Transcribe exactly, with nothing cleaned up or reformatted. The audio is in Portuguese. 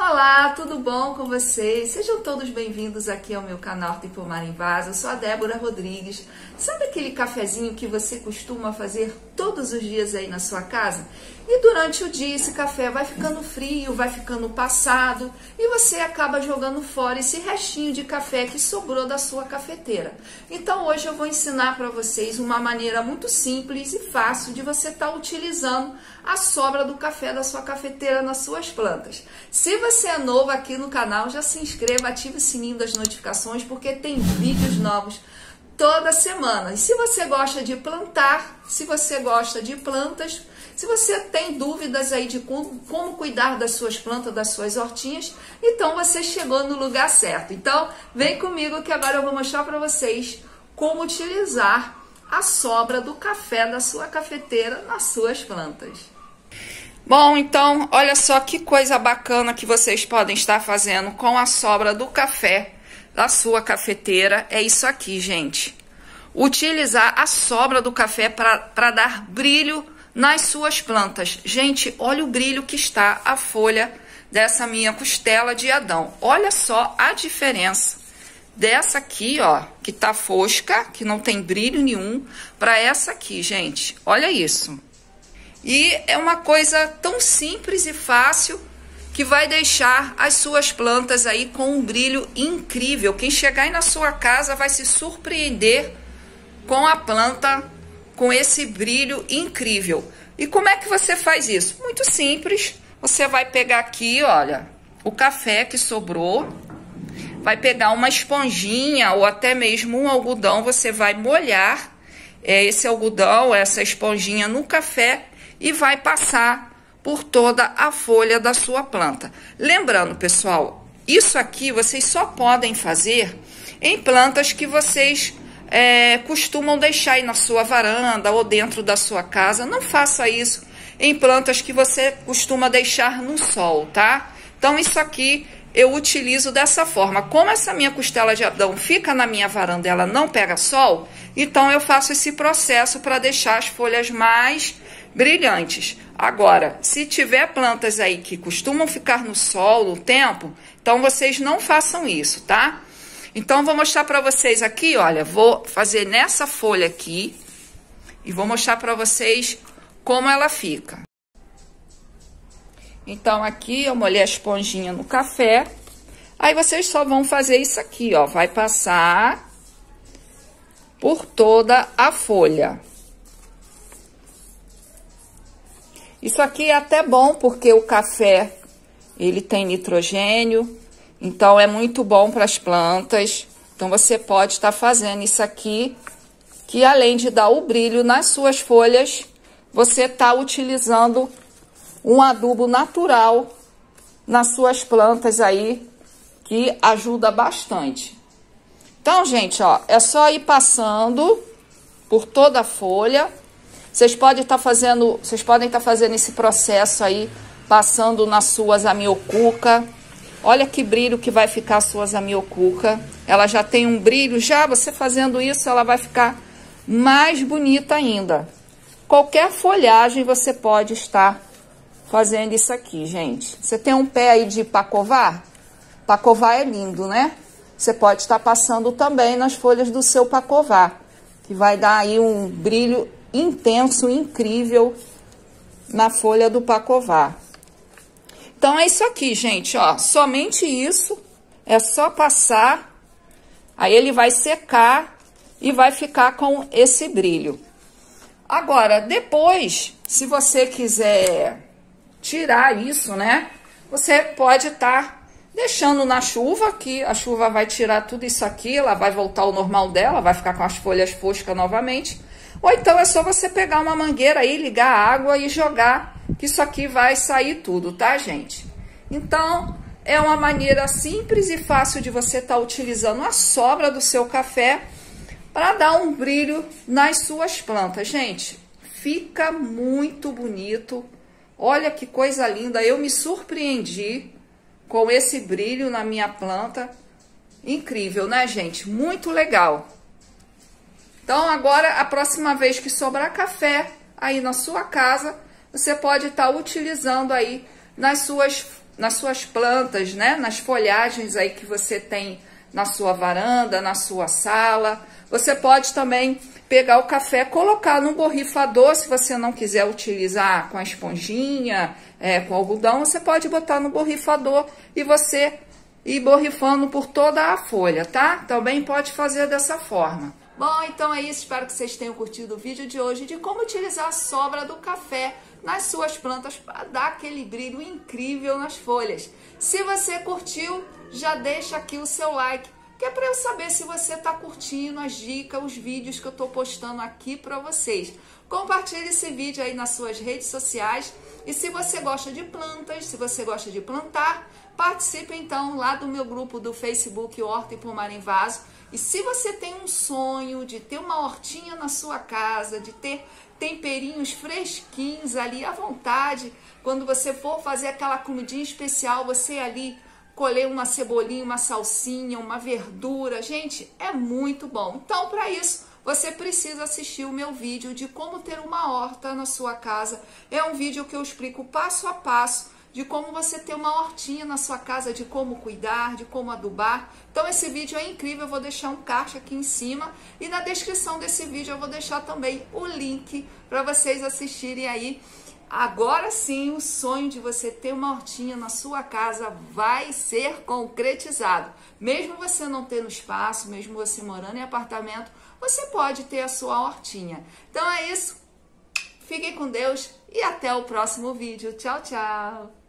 Olá, tudo bom com vocês? Sejam todos bem-vindos aqui ao meu canal de Pomar em Vaso. Eu sou a Débora Rodrigues. Sabe aquele cafezinho que você costuma fazer todos os dias aí na sua casa? E durante o dia esse café vai ficando frio, vai ficando passado e você acaba jogando fora esse restinho de café que sobrou da sua cafeteira. Então hoje eu vou ensinar para vocês uma maneira muito simples e fácil de você estar utilizando a sobra do café da sua cafeteira nas suas plantas. Se você é novo aqui no canal, já se inscreva, ative o sininho das notificações porque tem vídeos novos toda semana. E se você gosta de plantar, se você gosta de plantas, se você tem dúvidas aí de como, como cuidar das suas plantas, das suas hortinhas, então você chegou no lugar certo. Então, vem comigo que agora eu vou mostrar para vocês como utilizar a sobra do café da sua cafeteira nas suas plantas. Bom, então, olha só que coisa bacana que vocês podem estar fazendo com a sobra do café da sua cafeteira. É isso aqui, gente. Utilizar a sobra do café para dar brilho nas suas plantas. Gente, olha o brilho que está a folha dessa minha costela de Adão. Olha só a diferença dessa aqui, ó, que tá fosca, que não tem brilho nenhum, para essa aqui, gente. Olha isso. E é uma coisa tão simples e fácil que vai deixar as suas plantas aí com um brilho incrível. Quem chegar aí na sua casa vai se surpreender com a planta com esse brilho incrível. E como é que você faz isso? Muito simples. Você vai pegar aqui, olha, o café que sobrou, vai pegar uma esponjinha ou até mesmo um algodão, você vai molhar é, esse algodão, essa esponjinha no café e vai passar por toda a folha da sua planta. Lembrando, pessoal, isso aqui vocês só podem fazer em plantas que vocês É, costumam deixar aí na sua varanda ou dentro da sua casa. Não faça isso em plantas que você costuma deixar no sol, tá? Então isso aqui eu utilizo dessa forma. Como essa minha costela de Adão fica na minha varanda e ela não pega sol, então eu faço esse processo para deixar as folhas mais brilhantes. Agora, se tiver plantas aí que costumam ficar no sol no tempo, então vocês não façam isso, tá? Então, vou mostrar para vocês aqui, olha, vou fazer nessa folha aqui e vou mostrar para vocês como ela fica. Então, aqui eu molhei a esponjinha no café, aí vocês só vão fazer isso aqui, ó, vai passar por toda a folha. Isso aqui é até bom porque o café, ele tem nitrogênio. Então, é muito bom para as plantas. Então, você pode estar fazendo isso aqui, que além de dar o brilho nas suas folhas, você está utilizando um adubo natural nas suas plantas aí, que ajuda bastante. Então, gente, ó, é só ir passando por toda a folha. Vocês podem estar fazendo, vocês podem estar fazendo esse processo aí, passando nas suas amiocuca. Olha que brilho que vai ficar a sua zamioculca. Ela já tem um brilho, já você fazendo isso, ela vai ficar mais bonita ainda. Qualquer folhagem você pode estar fazendo isso aqui, gente. Você tem um pé aí de pacovar? Pacovar é lindo, né? Você pode estar passando também nas folhas do seu pacovar, que vai dar aí um brilho intenso, incrível na folha do pacovar. Então, é isso aqui, gente, ó, somente isso, é só passar, aí ele vai secar e vai ficar com esse brilho. Agora, depois, se você quiser tirar isso, né, você pode estar deixando na chuva, que a chuva vai tirar tudo isso aqui, ela vai voltar ao normal dela, vai ficar com as folhas foscas novamente. Ou então é só você pegar uma mangueira aí, ligar a água e jogar, que isso aqui vai sair tudo, tá, gente? Então, é uma maneira simples e fácil de você estar utilizando a sobra do seu café para dar um brilho nas suas plantas. Gente, fica muito bonito. Olha que coisa linda. Eu me surpreendi com esse brilho na minha planta. Incrível, né, gente? Muito legal. Então, agora, a próxima vez que sobrar café aí na sua casa, você pode estar utilizando aí nas suas nas suas plantas, né? Nas folhagens aí que você tem na sua varanda, na sua sala. Você pode também pegar o café, colocar no borrifador, se você não quiser utilizar com a esponjinha, é, com algodão, você pode botar no borrifador e você ir borrifando por toda a folha, tá? Também pode fazer dessa forma. Bom, então é isso, espero que vocês tenham curtido o vídeo de hoje de como utilizar a sobra do café nas suas plantas para dar aquele brilho incrível nas folhas. Se você curtiu, já deixa aqui o seu like, que é para eu saber se você está curtindo as dicas, os vídeos que eu estou postando aqui para vocês. Compartilhe esse vídeo aí nas suas redes sociais e se você gosta de plantas, se você gosta de plantar, participe então lá do meu grupo do Facebook Horta e Pomar em Vaso. E se você tem um sonho de ter uma hortinha na sua casa, de ter temperinhos fresquinhos ali à vontade, quando você for fazer aquela comidinha especial, você ali colher uma cebolinha, uma salsinha, uma verdura, gente, é muito bom. Então, para isso, você precisa assistir o meu vídeo de como ter uma horta na sua casa. É um vídeo que eu explico passo a passo de como você ter uma hortinha na sua casa, de como cuidar, de como adubar. Então esse vídeo é incrível, eu vou deixar um card aqui em cima e na descrição desse vídeo eu vou deixar também o link para vocês assistirem aí. Agora sim, o sonho de você ter uma hortinha na sua casa vai ser concretizado. Mesmo você não tendo espaço, mesmo você morando em apartamento, você pode ter a sua hortinha. Então é isso, fiquem com Deus e até o próximo vídeo. Tchau, tchau!